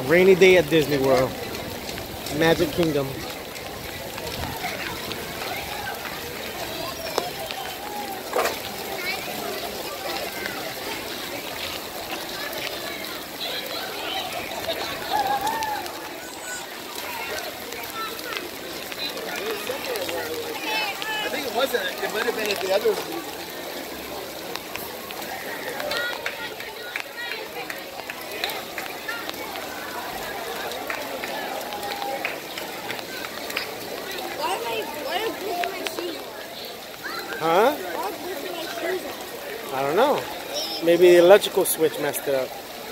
Rainy day at Disney World. Magic Kingdom. I think it wasn't. It might have been at the other. Huh? I don't know. Maybe the electrical switch messed it up.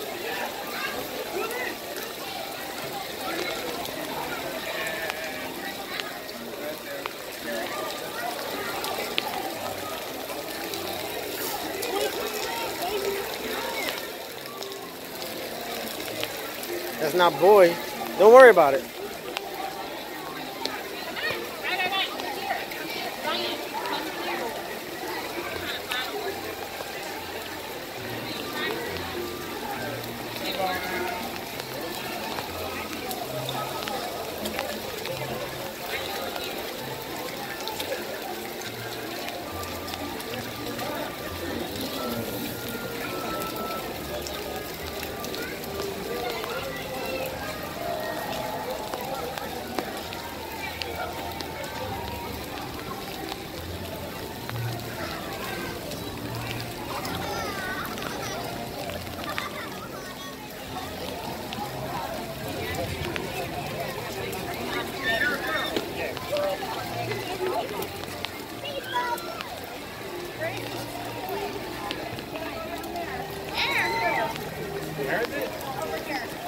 That's not boy. Don't worry about it. Where is it? Over here.